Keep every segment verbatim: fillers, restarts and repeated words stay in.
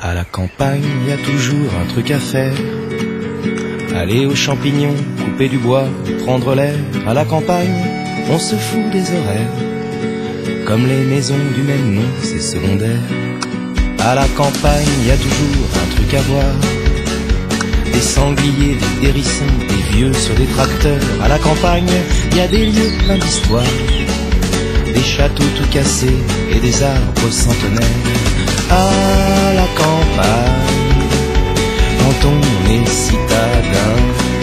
À la campagne, y a toujours un truc à faire. Aller aux champignons, couper du bois, prendre l'air. À la campagne, on se fout des horaires. Comme les maisons du même nom, c'est secondaire. À la campagne, y a toujours un truc à voir. Des sangliers, des hérissons, des vieux sur des tracteurs. À la campagne, y a des lieux pleins d'histoire. Des châteaux tout cassés et des arbres centenaires. À la campagne, quand on est citadin.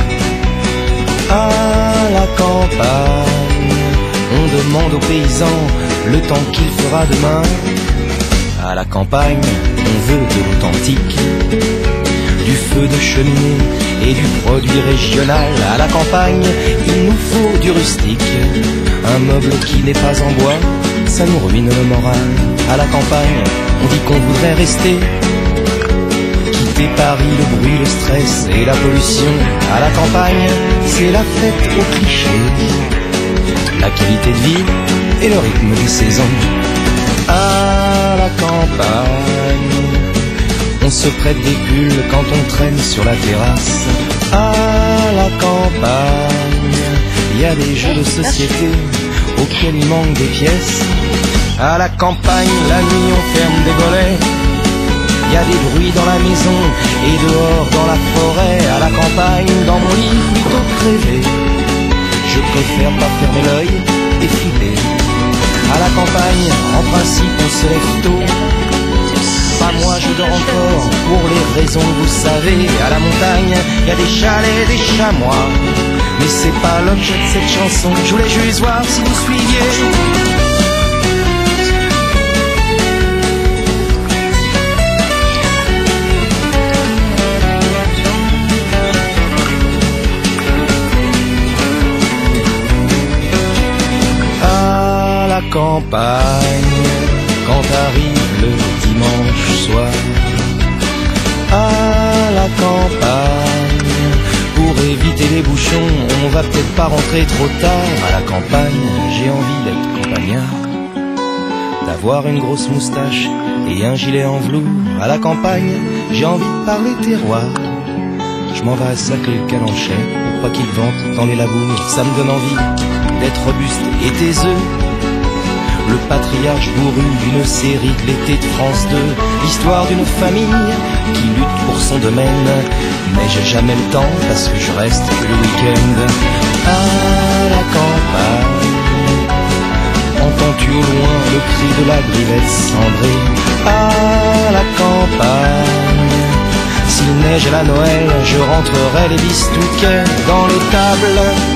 À la campagne, on demande aux paysans le temps qu'il fera demain. À la campagne, on veut de l'authentique, du feu de cheminée et du produit régional. À la campagne, il nous faut du rustique, un meuble qui n'est pas en bois, ça nous ruine le moral. À la campagne, on dit qu'on voudrait rester, quitter Paris, le bruit, le stress et la pollution. À la campagne, c'est la fête au cliché, la qualité de vie et le rythme des saisons. À la campagne, on se prête des pulls quand on traîne sur la terrasse. À la campagne, il y a des jeux de société auxquels il manque des pièces. À la campagne, la nuit on ferme des volets. Il y a des bruits dans la maison et dehors dans la forêt. À la campagne, dans mon lit, plutôt que rêver, je préfère pas fermer l'œil et flipper. À la campagne, en principe, on se lève tôt. Pas moi, je dors encore, pour les raisons que vous savez. À la montagne, il y a des chalets, des chamois, mais c'est pas l'objet de cette chanson. Je voulais juste voir si vous suiviez. À la campagne, quand arrive le dimanche soir. À la campagne, pour éviter les bouchons, on va peut-être pas rentrer trop tard. À la campagne, j'ai envie d'être campagnard, d'avoir une grosse moustache et un gilet en velours. À la campagne, j'ai envie de parler terroir. Je m'en vais à sacrer le calanchais pour pas qu'il vente dans les labours. Ça me donne envie d'être robuste et taiseux, le patriarche bourru d'une série de l'été de France deux, l'histoire d'une famille qui lutte pour son domaine. Mais j'ai jamais le temps parce que je reste que le week-end. À la campagne, entends-tu au loin le cri de la grivette cendrée? À la campagne, s'il neige à la Noël, je rentrerai les bistouquets dans l'étable.